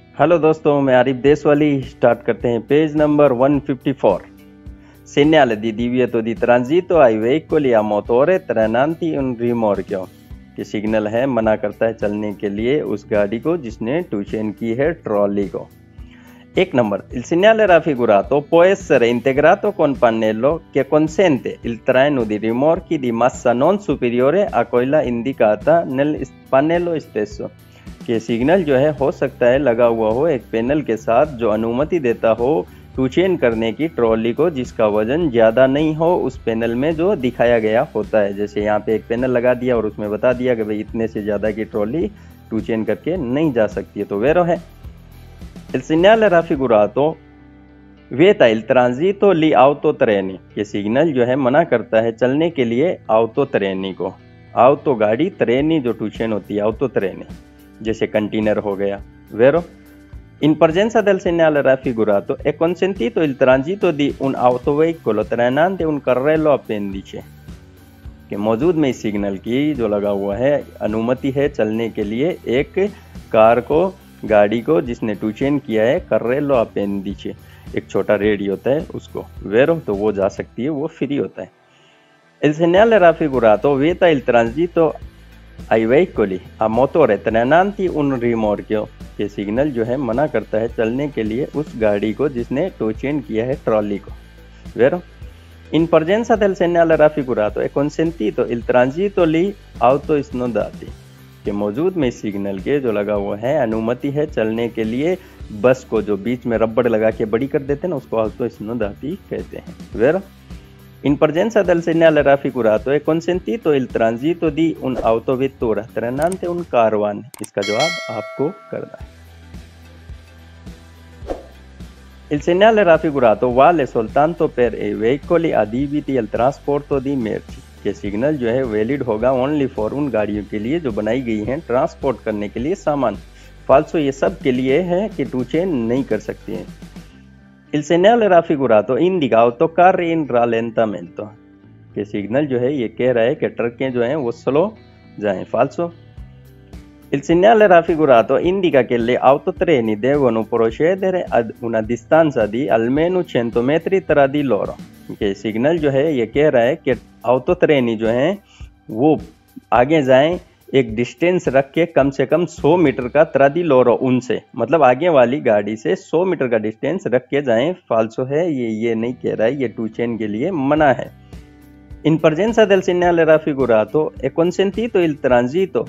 Hello दोस्तों, मैं Arif Deshwali. Start करते हैं page number 154. Segnale di divieto di transito ai veicoli a motore trainanti un rimorchio कि signal है, मना करता है चलने के लिए उस गाड़ी को जिसने टूचेन की है ट्रॉली को। एक number, il segnale raffigurato può essere integrato con pannello che consente il traino di rimorchi di massa non superiore a quella indicata nel pannello stesso। कि सिग्नल जो है हो सकता है लगा हुआ हो एक पैनल के साथ जो अनुमति देता हो टूचेन करने की ट्रॉली को जिसका वजन ज़्यादा नहीं हो उस पैनल में जो दिखाया गया होता है। जैसे यहाँ पे एक पैनल लगा दिया और उसमें बता दिया कि भाई इतने से ज़्यादा की ट्रॉली टूचेन करके नहीं जा सकती है, तो वेरो है। Il segnale raffigurato vieta il transito li autotreni कि सिग्नल जो है मना करता है चलने के लिए autotreni को। auto गाड़ी, treni जो टूचेन होती है autotreni, जैसे कंटेनर हो गया। वेरो in presenza del segnale raffigurato è consentito il transito di un autoveicolo trainante un carrello appendice कि मौजूद में इस सिग्नल की जो लगा हुआ है अनुमति है चलने के लिए एक कार को, गाड़ी को जिसने टूचेन किया है carrello appendice, एक छोटा रेडी होता है उसको। वेरो तो वो जा सकती है, वो फ्री होता है। il segnale raffigurato vieta il transito ai veicoli a motore trainanti un rimorchio ये सिग्नल जो है मना करता है चलने के लिए उस गाड़ी को जिसने टूचेन किया है ट्रॉली को। वेरो in presenza del segnale raffigurato è consentito il transito li autosnodati कि मौजूद में इस सिग्नल के जो लगा हुआ है अनुमति है चलने के लिए बस को, जो बीच में रबड़ लगा के बड़ी कर देते हैं ना उसको autosnodati कहते हैं। वेरो in presenza del segnale raffigurato è consentito il transito di un autovettura trainante un caravan इसका जवाब आपको करना है। Il segnale raffigurato vale soltanto per i veicoli adibiti al trasporto di merci ये सिग्नल जो है वैलिड होगा ओनली फॉर उन गाड़ियों के लिए जो बनाई गई हैं ट्रांसपोर्ट करने के लिए सामान। फाल्सो ये सब के लिए है कि टूचेन नहीं कर सकती हैं। Il segnale raffigurato indica autocarri in rallentamento कि सिग्नल जो है ये कह रहा है कि ट्रकें जो हैं वो स्लो जाएं। फाल्सो Il segnale raffigurato indica che le autotreni devono procedere ad una distanza di almeno 100 metri tra di loro कि सिग्नल जो है ये कह रहा है कि ऑटोट्रेनी जो हैं वो आगे जाएं एक डिस्टेंस रख के कम से कम 100 मीटर का त्रादी लोरो उनसे, मतलब आगे वाली गाड़ी से 100 मीटर का डिस्टेंस रख के जाएं। फाल्सो है, ये नहीं कह रहा है, ये टूचेन के लिए मना है। In presenza del segnale raffigurato è consentito il transito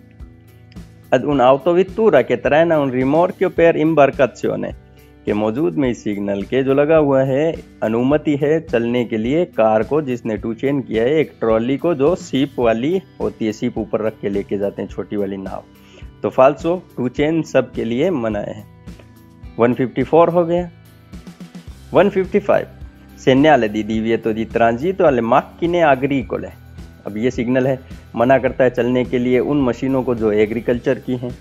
ad un'autovettura che traina un rimorchio per imbarcazione कि मौजूद में इस सिग्नल के जो लगा हुआ है अनुमति है चलने के लिए कार को जिसने टूचेन किया है एक ट्रॉली को जो सीप वाली होती है, सीप ऊपर रख के लेके जाते हैं, छोटी वाली नाव। तो फाल्सो टूचेन सब के लिए मना है। 154 हो गया। 155 segnale di divieto di transito alle macchine agricole अब ये सिग्नल है मना करता है चलने के लिए उन मशीनों को जो एग्रीकल्चर की हैं।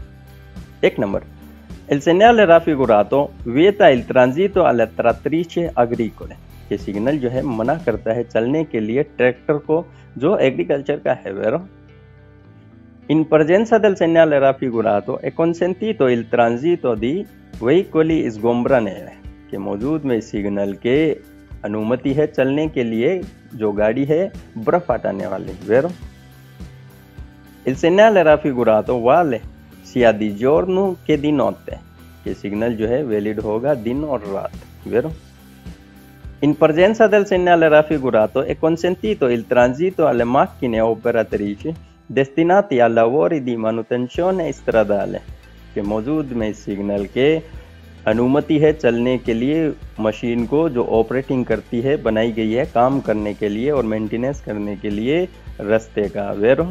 एक number, Il segnale raffigurato vieta il transito alle trattrici agricole ये सिग्नल जो है मना करता है चलने के लिए ट्रैक्टर को जो एग्रीकल्चर का है। वेरो in presenza del segnale raffigurato è consentito il transito di veicoli sgombranti कि मौजूद में सिग्नल के अनुमति है चलने के लिए जो गाड़ी है बर्फ हटाने वाली। वेरो il segnale raffigurato vale sia di giorno che di notte कि सिग्नल जो है वैलिड होगा दिन और रात। वेरो in presenza del segnale raffigurato è consentito il transito alle macchine operatrici destinati a lavori di manutenzione stradale कि मौजूद में सिग्नल के अनुमति है चलने के लिए मशीन को जो ऑपरेटिंग करती है, बनाई गई है काम करने के लिए और मेंटेनेंस करने के लिए रास्ते का। वेरो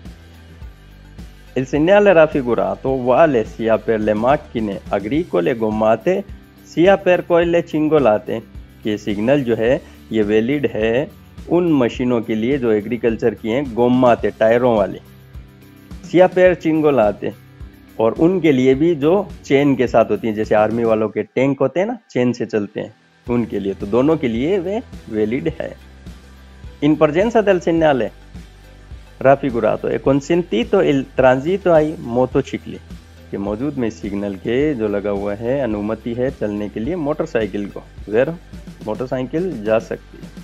Il segnale raffigurato vale sia per le macchine agricole gommate sia per quelle cingolate कि सिग्नल जो है ये वैलिड है उन मशीनों के लिए जो एग्रीकल्चर की हैं गोम्माते टायरों वाली, sia per cingolate और उनके लिए भी जो चेन के साथ होती हैं, जैसे आर्मी वालों के टैंक होते हैं ना चेन से चलते हैं उनके लिए, तो दोनों के लिए वे वैलिड है। In presenza del segnale raffigurato è consentito il transito ai motocicli कि मौजूद में सिग्नल के जो लगा हुआ है अनुमति है चलने के लिए मोटरसाइकिल को, वेर मोटरसाइकिल जा सकती है।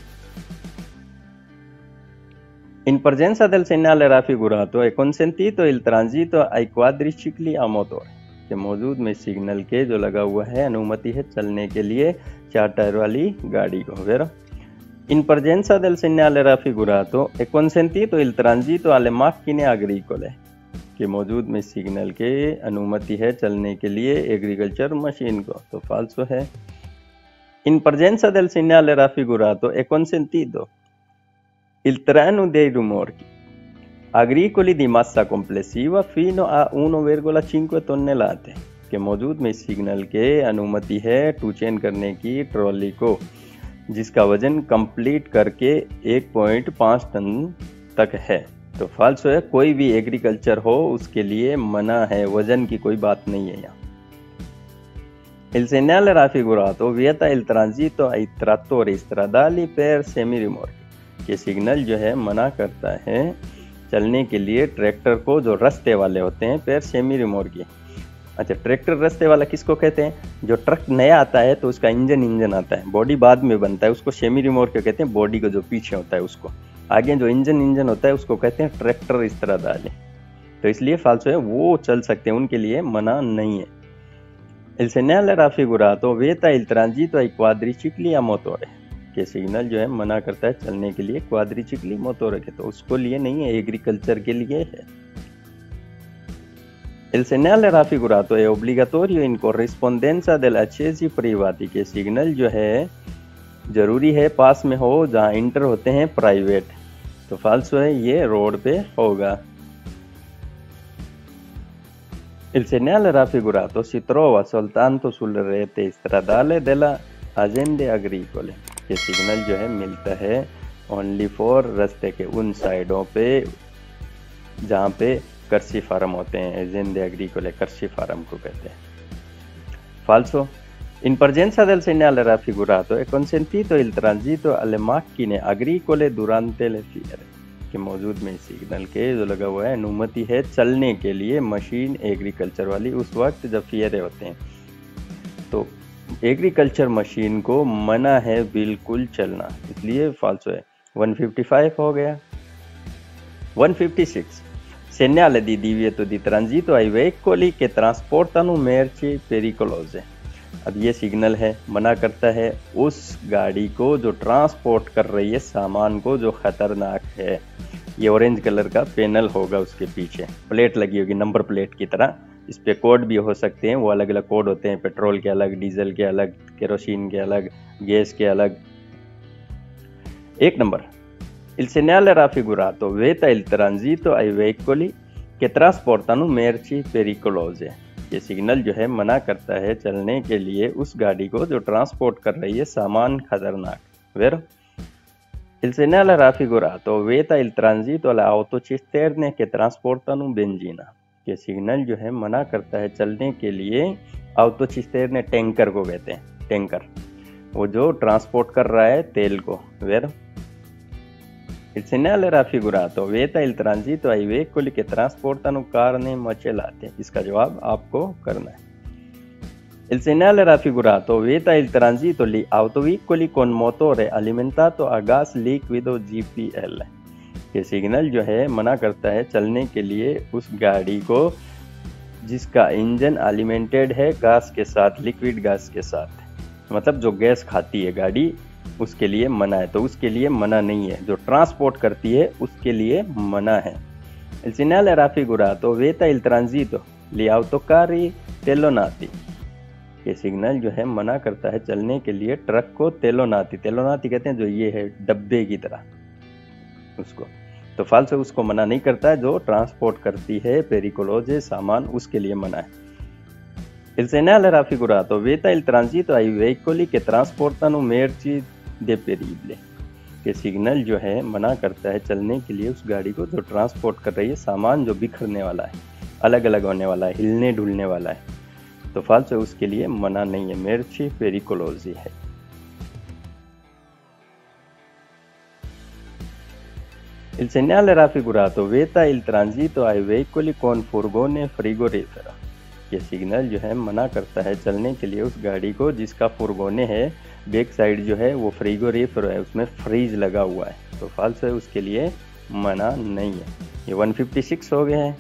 In presenza del segnale raffigurato è consentito il transito ai quadricicli a motore, कि मौजूद में सिग्नल के जो लगा हुआ है अनुमति है चलने के लिए 4 टायर वाली गाड़ी को, वेर In presenza del segnale raffigurato è consentito il transito alle macchine agricole, कि मौजूद में सिग्नल के अनुमति है चलने के लिए एग्रीकल्चर मशीन को, तो फाल्सो है। In presenza del segnale raffigurato è consentito il treno dei rimorchi agricoli di massa complessiva fino a 1,5 tonnellate, कि मौजूद में सिग्नल के अनुमति है टू चेन करने की ट्रॉली को जिसका वजन कंप्लीट करके 1.5 टन तक है, तो फाल्सो है। कोई भी एग्रीकल्चर हो उसके लिए मना है, वजन की कोई बात नहीं है यहाँ। Il segnale raffigurato vieta il transito ai trattori stradali per semirimorchi, कि सिग्नल जो है मना करता है चलने के लिए ट्रैक्टर को जो रास्ते वाले होते हैं पर सेमी रिमोर्की। अच्छा, ट्रैक्टर रास्ते वाला किसको कहते हैं? जो ट्रक नया आता है तो उसका इंजन आता है, बॉडी बाद में बनता है, उसको सेमी रिमोर्क कहते हैं। बॉडी को जो पीछे होता है उसको, आगे जो इंजन होता है उसको कहते हैं ट्रैक्टर इस तरह डाले, तो इसलिए फाल्सो है, वो चल सकते हैं, उनके लिए मना नहीं है। Il segnale raffigurato vieta il transito ai quadricicli a motore, के सिग्नल जो है मना करता है चलने के लिए क्वाड्रिचिकली मोटोर के, तो उसको लिए नहीं है, एग्रीकल्चर के लिए है। Il segnale raffigurato è obbligatorio in corrispondenza dell'accesi privati, के सिग्नल जो है जरूरी है पास में हो जहाँ इंटर होते हैं प्राइवेट, तो फाल्सो है, ये रोड पे होगा। Il segnale raffigurato si trova soltanto sulle rete stradale della aziende agricole, ये सिग्नल जो है मिलता है ओनली फॉर रास्ते के उन साइडों पे जहाँ पे कृषि फार्म होते हैं, एजेंडे एग्रीकोले कृषि फार्म को कहते हैं। फाल्सो, in presenza del segnale raffigurato è consentito il transito alle macchine agricole durante le fiere, कि मौजूद में सिग्नल के जो लगा हुआ है अनुमति है चलने के लिए मशीन एग्रीकल्चर वाली उस वक्त जब फियरे होते हैं, तो एग्रीकल्चर मशीन को मना है बिल्कुल चलना, इसलिए फाल्सो है। 155 हो गया। 156 segnale di divieto di transito ai veicoli che trasportano merci pericolose, अब ये सिग्नल है मना करता है उस गाड़ी को जो ट्रांसपोर्ट कर रही है सामान को जो खतरनाक है। ये ऑरेंज कलर का पैनल होगा, उसके पीछे प्लेट लगी होगी नंबर प्लेट की तरह, इस पे कोड भी हो सकते हैं, वो अलग अलग कोड होते हैं, पेट्रोल के अलग, डीजल के अलग, केरोसिन के अलग, गैस के अलग। 1 number, il segnale raffigurato vieta il transito ai veicoli che trasportano merci pericolose, ये सिग्नल जो है मना करता है चलने के लिए उस गाड़ी को जो ट्रांसपोर्ट कर रही है सामान खतरनाक। वेरो, il segnale raffigurato vieta il transito alle autocisterne che trasportano benzina, ये सिग्नल जो है मना करता है चलने के लिए ऑटोचिस्टेरने, टैंकर को कहते हैं, टैंकर वो जो ट्रांसपोर्ट कर रहा है तेल को। वेरो, il segnale raffigurato vieta il transito ai veicoli che trasportano carne macellate, इसका जवाब आपको करना है। Il segnale raffigurato vieta il transito di autoveicoli con motore alimentato a gas liquido GPL, ये सिग्नल जो है मना करता है चलने के लिए उस गाड़ी को जिसका इंजन एलिमेंटेड है गैस के साथ, लिक्विड गैस के साथ, मतलब जो गैस खाती है गाड़ी उसके लिए मना है, तो उसके लिए मना नहीं है, जो ट्रांसपोर्ट करती है उसके लिए मना है। Il segnale raffigurato vieta il transito di autocarri tellonati, ये सिग्नल जो है मना करता है चलने के लिए ट्रक को तेलोनाती, तेलोनाती कहते हैं जो ये है डब्बे की तरह उसको, तो फाल्सो उसको मना नहीं करता है, जो ट्रांसपोर्ट करती है पेरिकोलोजे सामान उसके लिए मना है। Il segnale raffigurato vieta il transito ai veicoli che trasportano merci deperibili, ये सिग्नल जो है मना करता है चलने के लिए उस गाड़ी को जो ट्रांसपोर्ट कर रही है सामान जो बिखरने वाला है, अलग अलग होने वाला है, हिलने डुलने वाला है, तो फाल्सो उसके लिए मना नहीं है, merci pericolosi है। Il segnale raffigurato vieta il transito ai veicoli con furgone frigorifero, ये सिग्नल जो है मना करता है चलने के लिए उस गाड़ी को जिसका फुरगोने है बैक साइड जो है वो फ्रीगोरिफर है, उसमें फ्रीज लगा हुआ है, तो फॉल्स है, उसके लिए मना नहीं है। ये 156 हो गया है।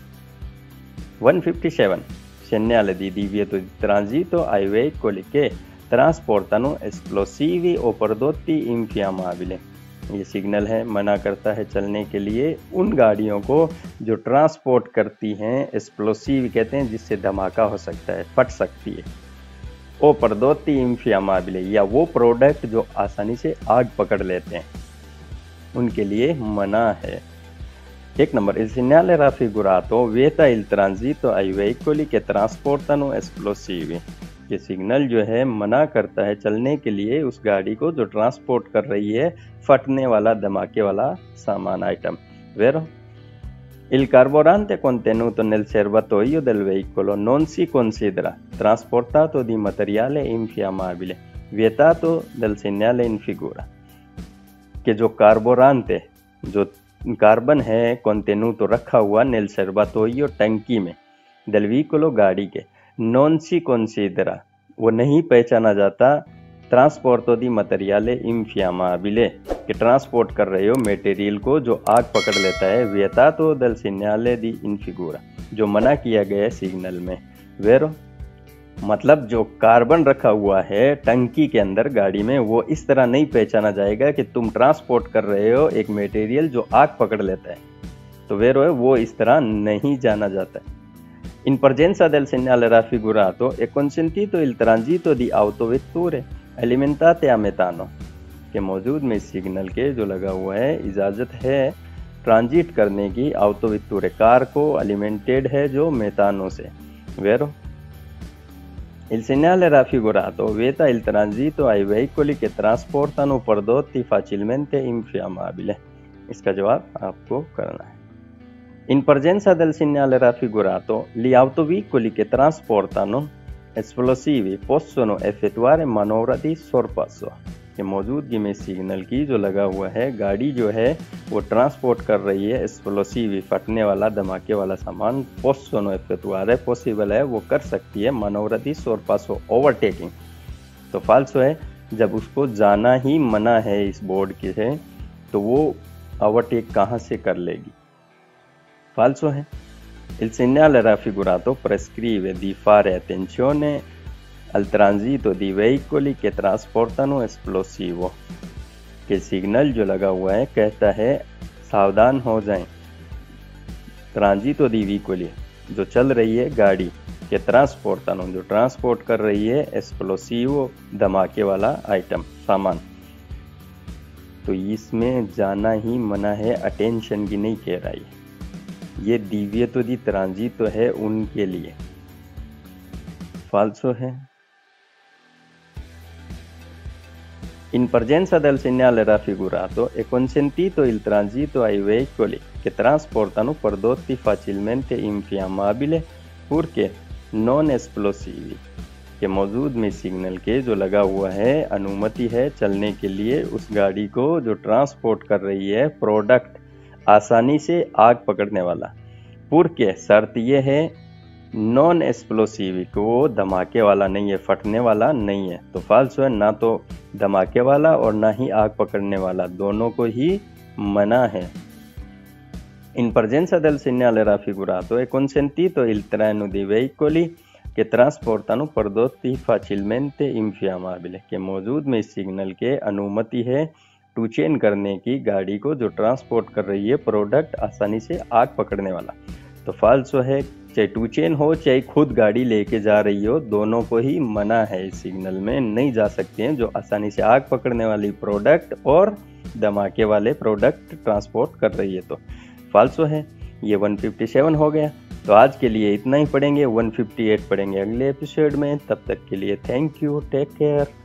157 segnale di divieto di transito ai veicoli che trasportano esplosivi o prodotti infiammabili। ये सिग्नल है मना करता है चलने के लिए उन गाड़ियों को जो ट्रांसपोर्ट करती हैं, एक्सप्लोसिव कहते हैं, जिससे धमाका हो सकता है, फट सकती है। ओ prodotti infiammabili, या वो प्रोडक्ट जो आसानी से आग पकड़ लेते हैं, उनके लिए मना है। एक number, il segnale raffigurato vieta il transito ai veicoli che trasportano esplosivi। ये सिग्नल जो है मना करता है चलने के लिए उस गाड़ी को जो ट्रांसपोर्ट कर रही है फटने वाला, धमाके वाला सामान, item. Vero? Il carburante contenuto nel serbatoio del veicolo non si considera trasportato di materiale infiammabile, vietato dal segnale in figura। कि जो कार्बोरांत है, जो कार्बन है, contenuto रखा हुआ nel serbatoio टंकी में, del veicolo गाड़ी के, non si considera वो नहीं पहचाना जाता, ट्रांसपोर्टो दी मटेरियले इनफियामाबिले कि ट्रांसपोर्ट कर रहे हो मटेरियल को जो आग पकड़ लेता है, विएतातो दल सिग्नले दी इन फिगूरा, जो मना किया गया है सिग्नल में। वेरो मतलब जो कार्बन रखा हुआ है टंकी के अंदर गाड़ी में, वो इस तरह नहीं पहचाना जाएगा कि तुम ट्रांसपोर्ट कर रहे हो एक मटेरियल जो आग पकड़ लेता है, तो वेरो है वो इस तरह नहीं जाना जाता है। In presenza del segnale raffigurato è consentito il transito di autovetture alimentate a metano। के मौजूद में सिग्नल के जो लगा हुआ है इजाज़त है ट्रांजिट करने की ऑटोवेट्टूरे, कार को अलिमेंटेड है जो मेथानो से। Vero? Il segnale raffigurato vieta il transito ai veicoli che trasportano prodotti facilmente infiammabili। इसका जवाब आपको करना है। In presenza del segnale raffigurato, gli autoveicoli che trasportano esplosivi possono effettuare manovra di sorpasso। के मौजूदगी में सिग्नल की जो लगा हुआ है गाड़ी जो है वो ट्रांसपोर्ट कर रही है एक्सप्लोसिव, फटने वाला, धमाके वाला सामान, possono effettuare पॉसिबल है, वो कर सकती है, manovra di sorpasso ओवरटेकिंग, तो फाल्सो है, जब उसको जाना ही मना है इस बोर्ड के से, तो वो ओवरटेक कहाँ से कर लेगी। Falso है। Il segnale raffigurato prescrive di fare attenzione al transito di veicoli che trasportano esplosivo। के सिग्नल जो लगा हुआ है कहता है सावधान हो जाएं, ट्रांजिटो दी वेहिकली जो चल रही है गाड़ी, के ट्रांसपोर्टानो जो ट्रांसपोर्ट कर रही है एस्प्लोसिवो धमाके वाला आइटम, सामान, तो इसमें जाना ही मना है, अटेंशन की नहीं कह रहा है। ये divieto di transito है उनके लिए, falso है। In presenza del segnale raffigurato è consentito il transito ai veicoli che trasportano prodotti facilmente infiammabili purché non esplosivi। के मौजूद में सिग्नल के जो लगा हुआ है अनुमति है चलने के लिए उस गाड़ी को जो ट्रांसपोर्ट कर रही है प्रोडक्ट आसानी से आग पकड़ने वाला। पूर्व के शर्त ये है नॉन एक्सप्लोसिव, को वो धमाके वाला नहीं है, फटने वाला नहीं है, तो फाल्सो है, ना तो धमाके वाला और ना ही आग पकड़ने वाला, दोनों को ही मना है। In presenza del segnale raffigurato è consentito il treno di veicoli che trasportano prodotti facilmente infiammabili। के मौजूद में सिग्नल के अनुमति है टू चेन करने की गाड़ी को जो ट्रांसपोर्ट कर रही है प्रोडक्ट आसानी से आग पकड़ने वाला, तो फाल्सो है, चाहे टू चेन हो चाहे खुद गाड़ी लेके जा रही हो, दोनों को ही मना है, इस सिग्नल में नहीं जा सकते हैं जो आसानी से आग पकड़ने वाली प्रोडक्ट और धमाके वाले प्रोडक्ट ट्रांसपोर्ट कर रही है, तो फाल्सो है। ये 157 हो गया। तो आज के लिए इतना ही पढ़ेंगे, 158 पढ़ेंगे अगले एपिसोड में। तब तक के लिए थैंक यू, टेक केयर।